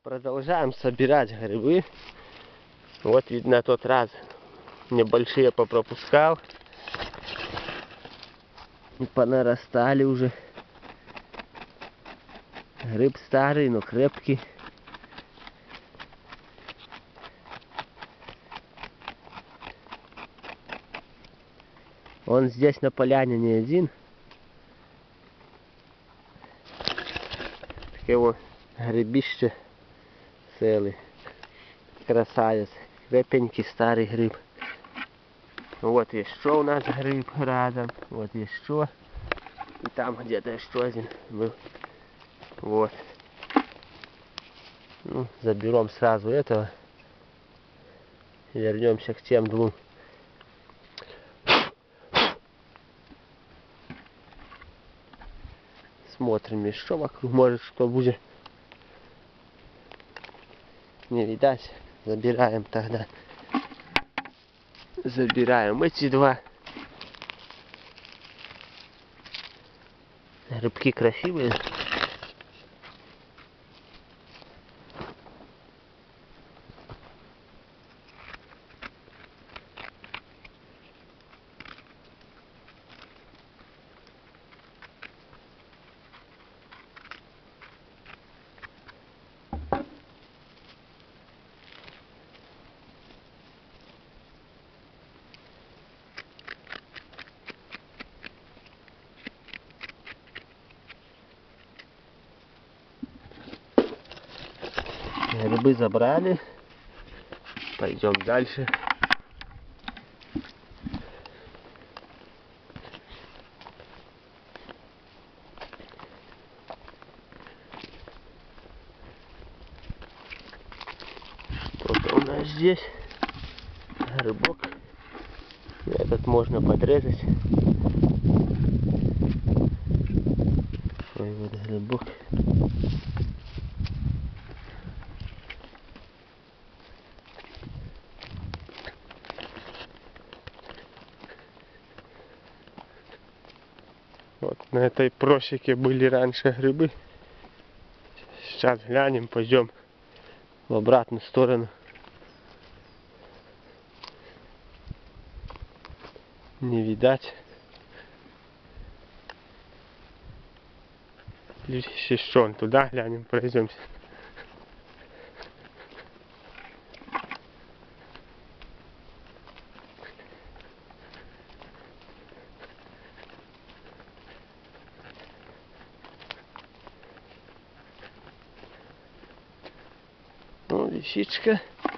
Продолжаем собирать грибы. Вот видно, тот раз небольшие попропускал. И понарастали уже. Гриб старый, но крепкий. Он здесь на поляне не один. Такие вот грибище целый. Красавец. Крепенький старый гриб. Вот еще у нас гриб рядом. Вот еще. И там где-то еще один был. Вот. Ну, заберем сразу этого. И вернемся к тем двум. Смотрим еще вокруг. Может, что будет. Не видать. Забираем тогда. Забираем эти два. Рыбки красивые. Грибы забрали. Пойдем дальше. Что-то у нас здесь. Грибок. Этот можно подрезать. Ой, вот грибок. Вот на этой просеке были раньше грибы. Сейчас глянем, пойдем в обратную сторону. Не видать. Еще он туда глянем, пройдемся. Ну, лисичка.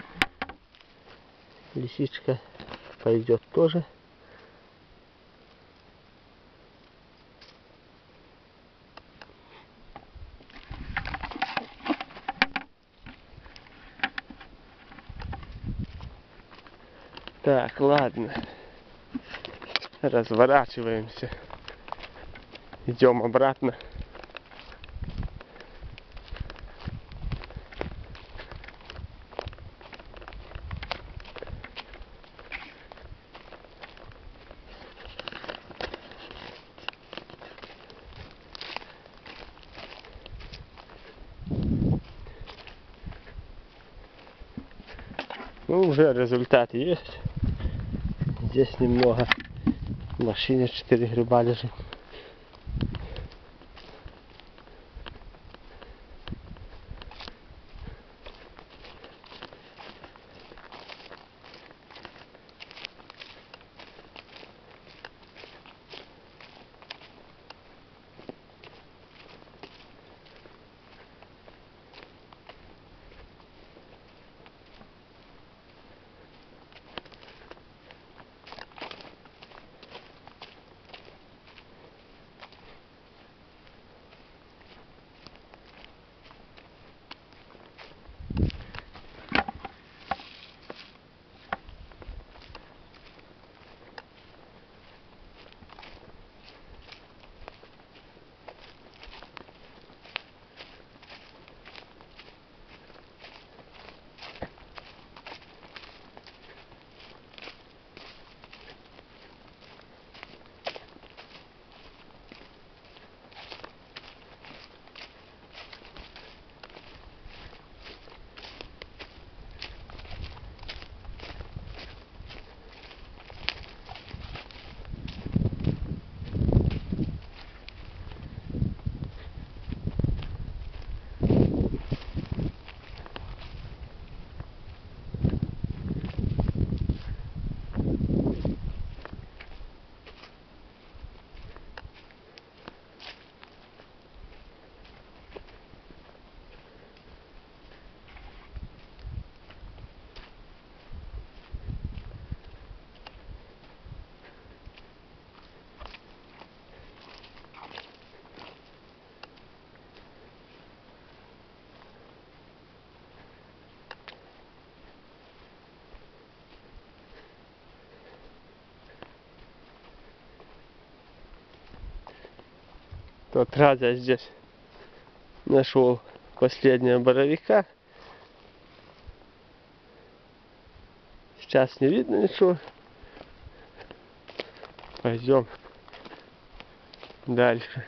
Лисичка пойдет тоже. Так, ладно. Разворачиваемся. Идем обратно. Ну, уже результат есть. Здесь немного. В машине 4 гриба лежит. Тот раз я здесь нашел последнего боровика. Сейчас не видно ничего. Пойдем дальше.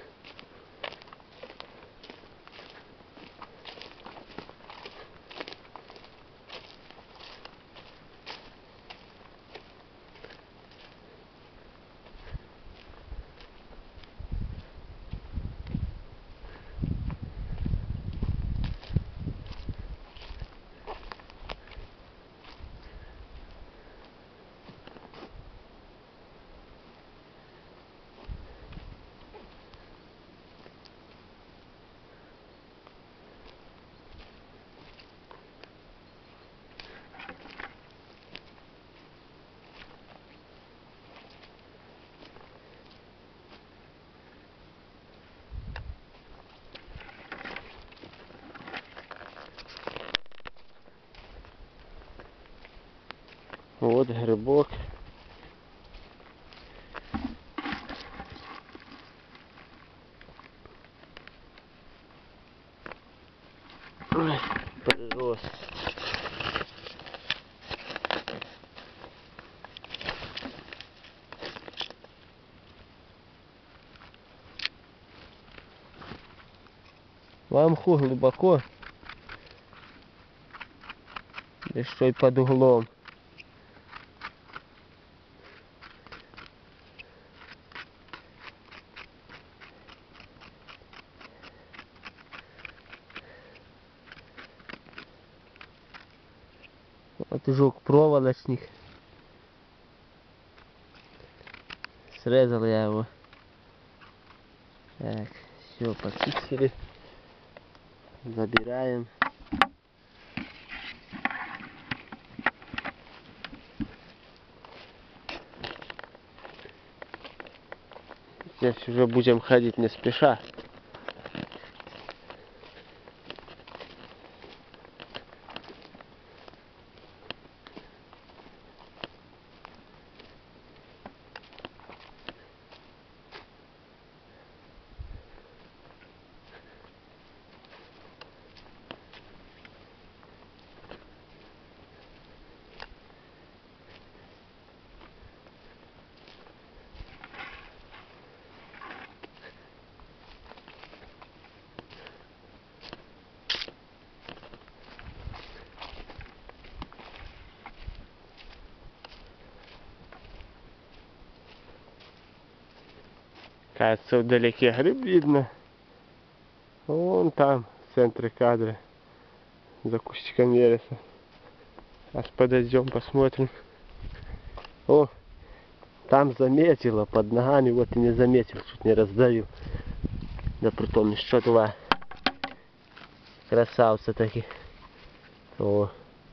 Вот грибок. Ой, прирос. В мху глубоко. Еще и под углом. Вот жук проволочник. Срезал я его. Так, все, почистили. Забираем. Здесь уже будем ходить не спеша. Кажется, вдалеке гриб видно. Вон там, в центре кадра, за кустиком вереса. Сейчас подойдем, посмотрим. О, там заметила под ногами, вот и не заметил, чуть не раздавил. Да притом еще два красавца таких. О.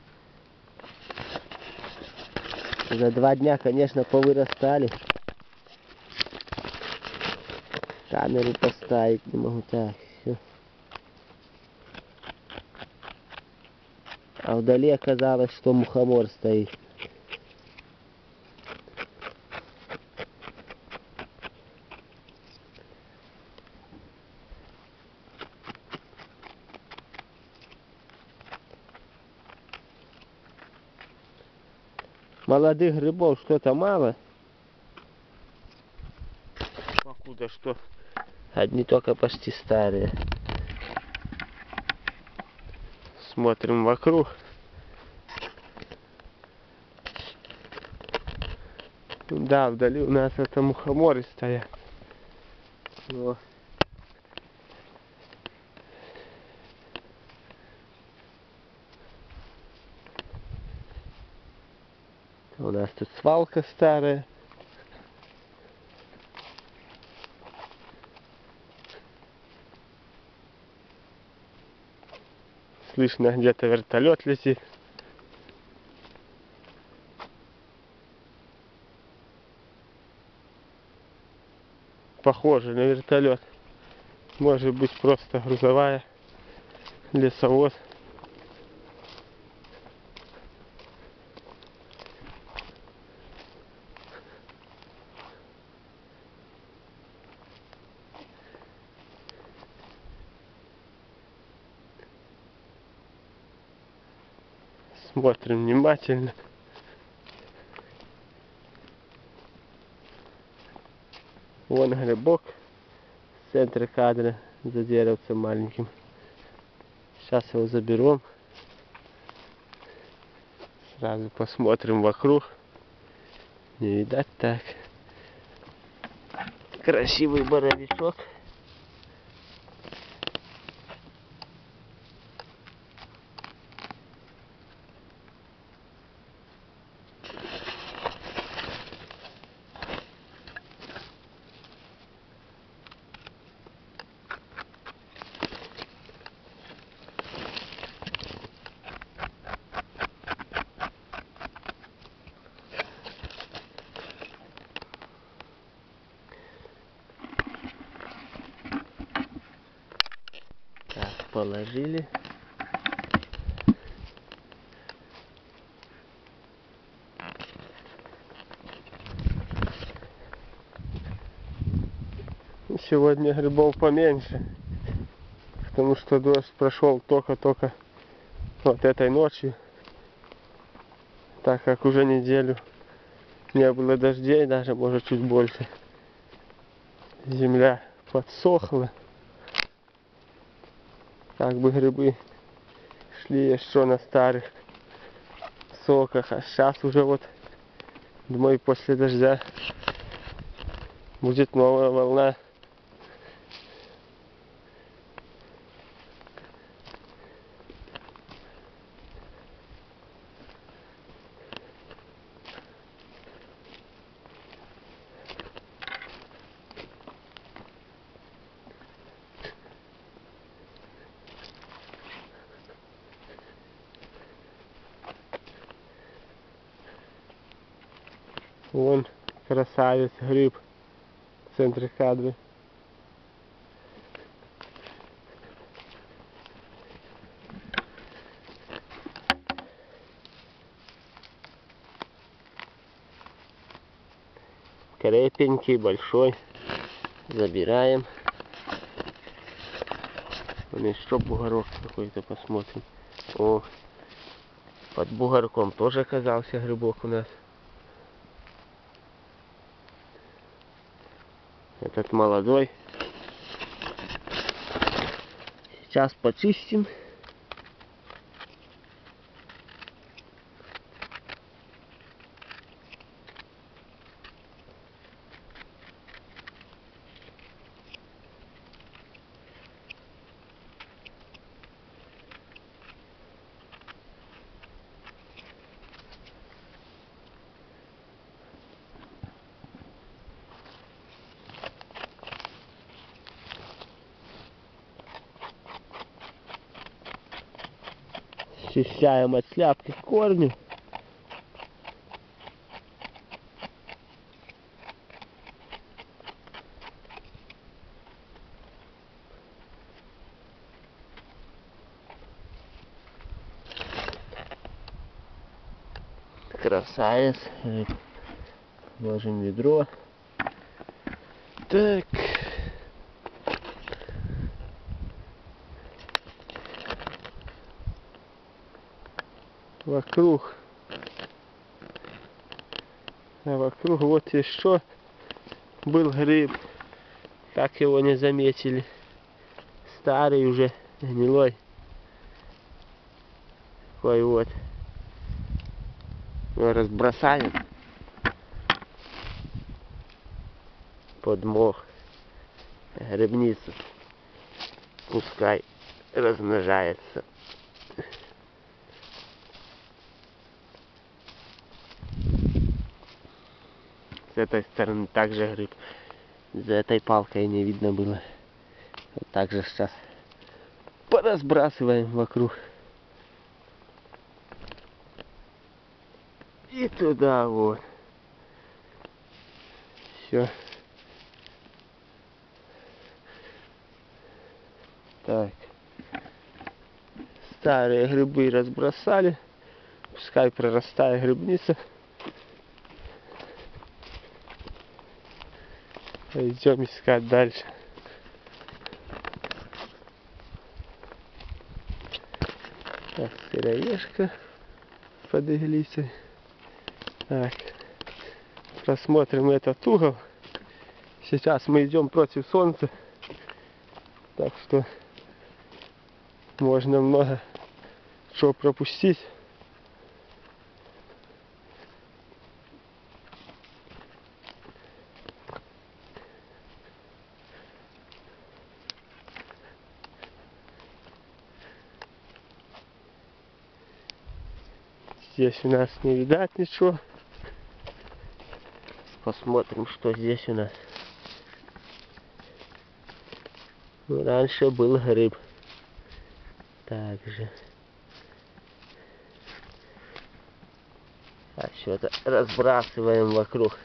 За 2 дня, конечно, повырастали. Камеру поставить не могу. Так, все. А вдали оказалось, что мухомор стоит. Молодых грибов что-то мало. Покуда что? Одни только почти старые. Смотрим вокруг. Да, вдали у нас это мухоморы стоят. Но... У нас тут свалка старая. Слышно, где-то вертолет летит. Похоже на вертолет. Может быть просто грузовая, лесовоз. Смотрим внимательно. Вон грибок в центре кадра за деревцем маленьким. Сейчас его заберем. Сразу посмотрим вокруг. Не видать так. Красивый боровичок. Положили. Сегодня грибов поменьше, потому что дождь прошел только-только вот этой ночью, так как уже неделю не было дождей, даже может чуть больше. Земля подсохла. Как бы грибы шли еще на старых соках, а сейчас уже вот, думаю, после дождя будет новая волна. Вон красавец гриб в центре кадра. Крепенький, большой. Забираем. Вон еще бугорок какой-то, посмотрим. О, под бугорком тоже оказался грибок у нас. Этот молодой. Сейчас почистим. Очищаем от шляпки корни. Красавец. Ложим ведро. Так. Вокруг. А вокруг вот еще был гриб. Как его не заметили. Старый уже, гнилой. Такой вот. Его разбросаем под мох. Грибницу. Пускай размножается. С этой стороны также гриб. За этой палкой не видно было. Вот так же сейчас поразбрасываем вокруг. И туда вот. Все. Так. Старые грибы разбросали. Пускай прорастает грибница. Идем искать дальше. Так, сыроежка. под иглицей. Так, просмотрим этот угол. Сейчас мы идем против солнца, так что можно много чего пропустить. Здесь у нас не видать ничего. Посмотрим, что здесь у нас. Ну, раньше был гриб. Также. А что-то разбрасываем вокруг.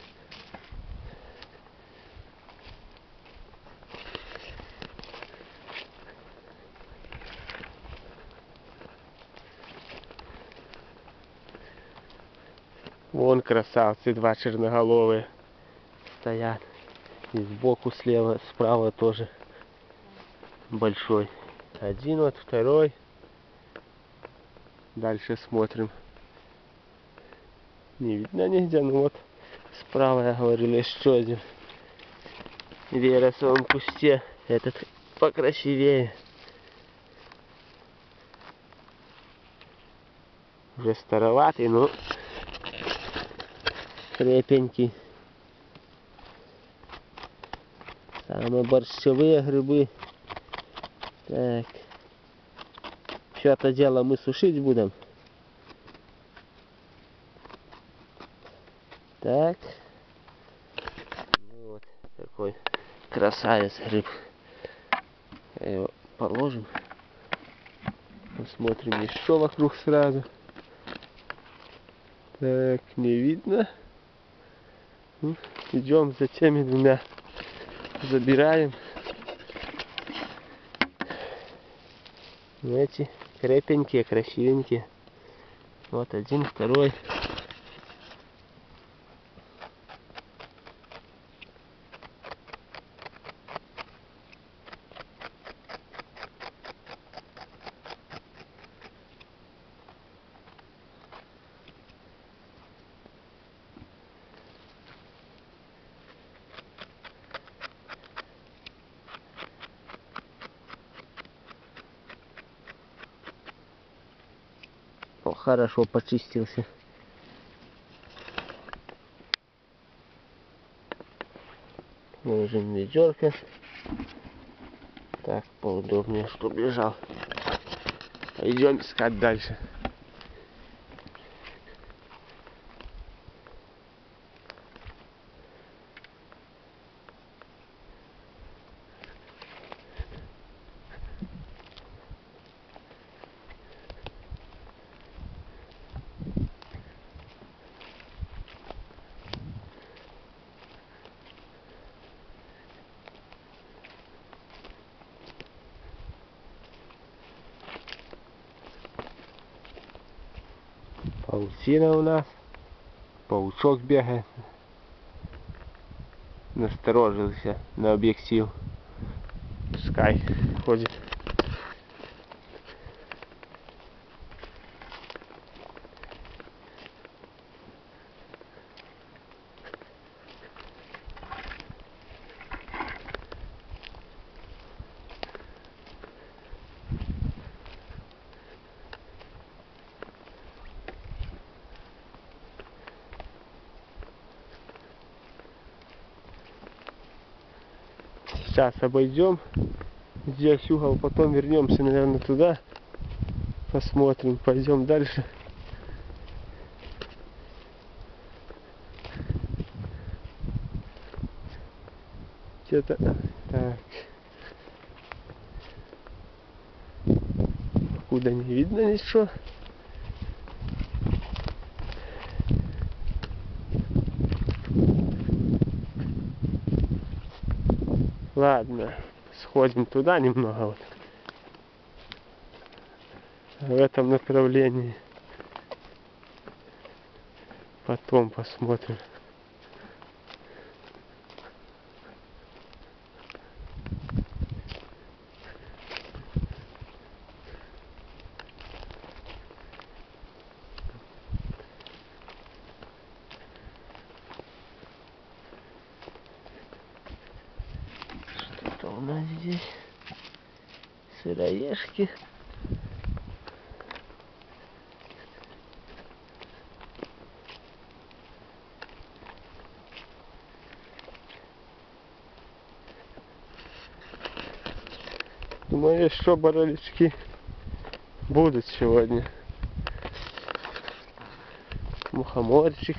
Вон красавцы, два черноголовые стоят. И сбоку слева, справа тоже большой. Один вот, второй. Дальше смотрим. Не видно нигде, ну вот справа, я говорил, еще один. В вересовом кусте. Этот покрасивее. Уже староватый, но крепенький. Самые борщевые грибы. Так. Что-то дело мы сушить будем. Так. Вот такой красавец гриб. Его положим. Посмотрим еще вокруг сразу. Так, не видно. Ну, идем за теми двумя. Забираем. Эти крепенькие, красивенькие. Вот один, второй. О, хорошо почистился. Ложим ведерко. Так, поудобнее, чтобы лежал. Идем искать дальше. Паутина у нас. Паучок бегает. Насторожился на объектив. Пускай ходит. Сейчас обойдем здесь угол, потом вернемся, наверное, туда. Посмотрим, пойдем дальше. Где-то так. Куда не видно ничего. Ладно, сходим туда немного вот. В этом направлении. Потом посмотрим. здесь сыроежки. Думаю, что баранички будут сегодня. Мухоморчик.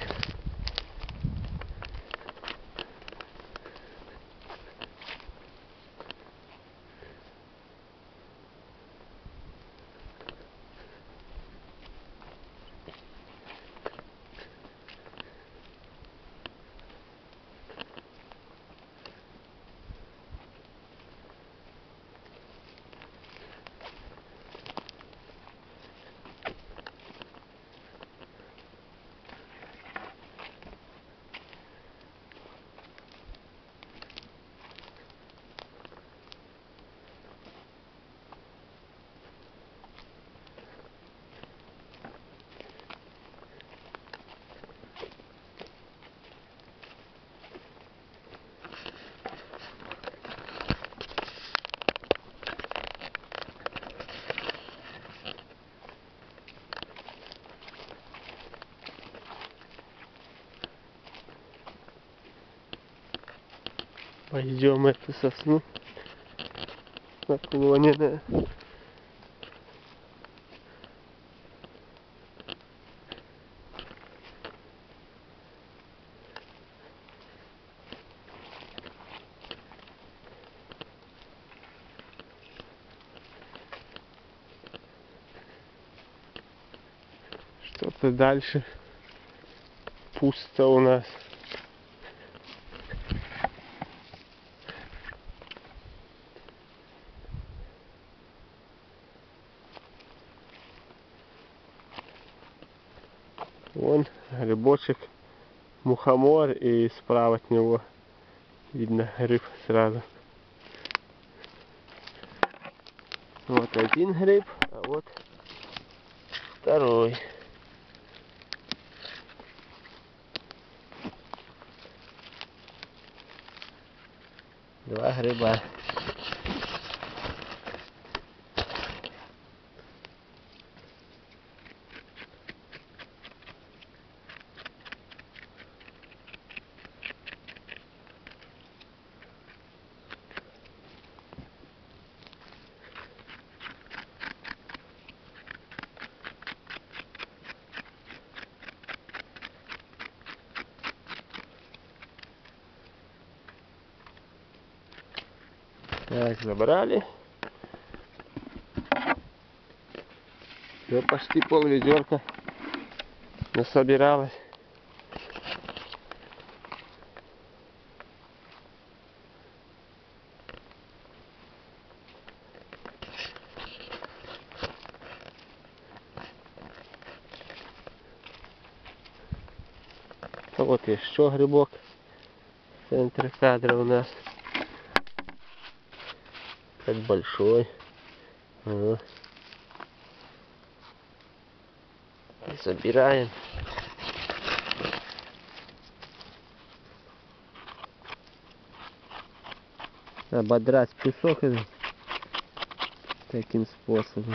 Пойдем эту сосну наклоненная. Что-то дальше пусто у нас. Вон грибочек, мухомор, и справа от него видно гриб сразу. Вот один гриб, а вот второй. Два гриба. Так, забрали. Все, почти пол-ведерка насобиралось. А вот еще грибок в центре кадра у нас. Как большой. Ага. Забираем. Ободрать песок таким способом.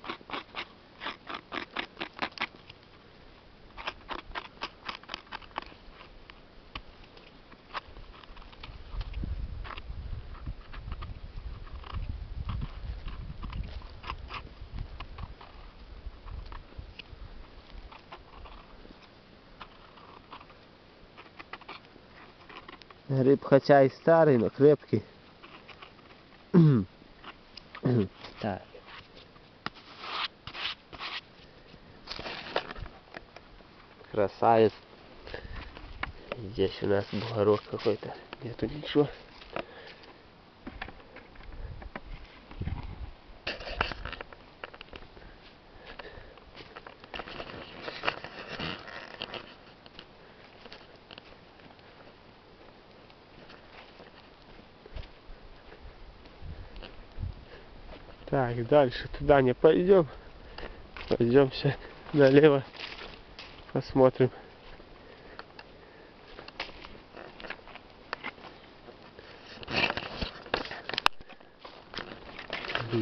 Гриб хотя и старый, но крепкий. Так. Красавец. Здесь у нас бугорок какой-то. Нету ничего. Так, дальше туда не пойдем. Пойдемся налево. Посмотрим.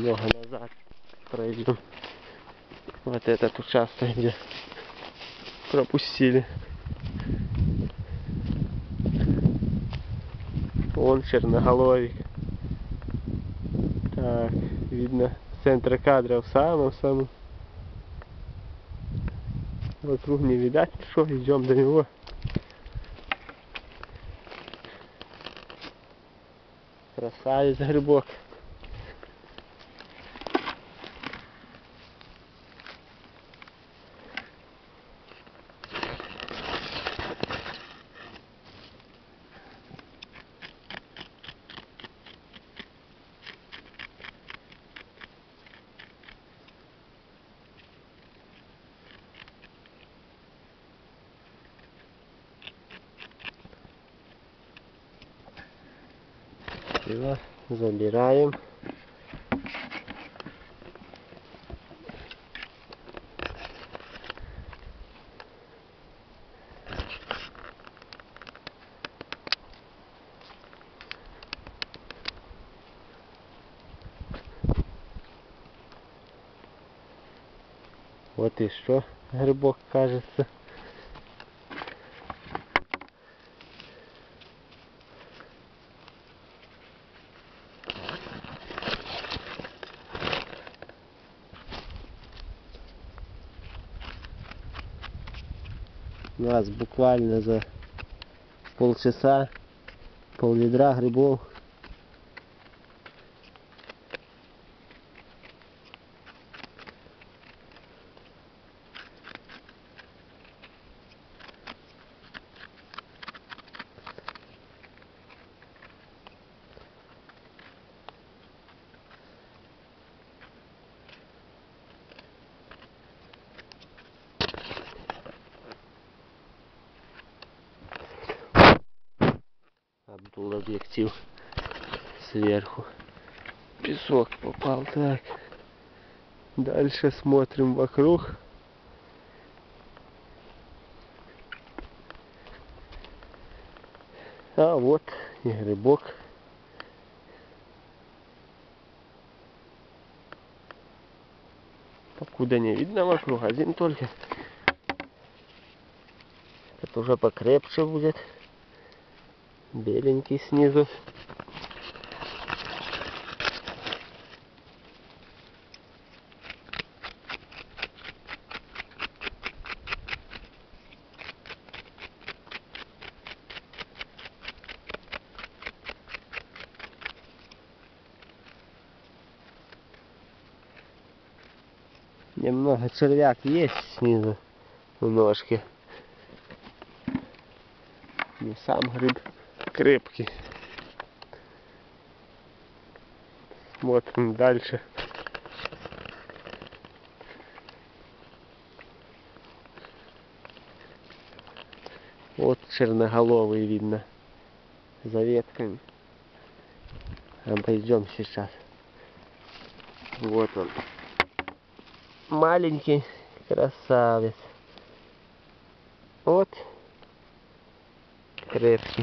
немного назад пройдем. Вот этот участок, где пропустили. Вон черноголовик. Так, видно с центра кадра в самом-самом. Вокруг не видать, что идем до него. Красавец грибок. Все, забираем. Вот и что, грибок, кажется. У нас буквально за полчаса пол-ведра грибов. Обдул объектив сверху. Песок попал. Так. Дальше смотрим вокруг. А вот и грибок. Покуда не видно вокруг, один только. Это уже покрепче будет. Беленький снизу. Немного червяк есть снизу в ножке. Но сам гриб крепкий. Смотрим дальше. Вот черноголовый видно за ветками. Обойдем сейчас. Вот он. Маленький красавец. Вот. Крепкий.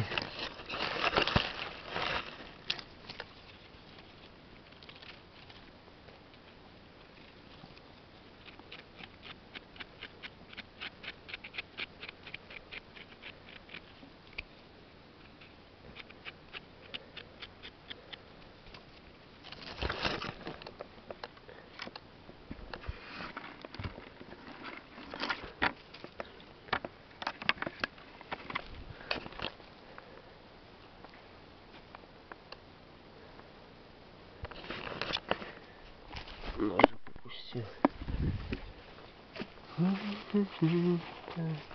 Ножик попустил.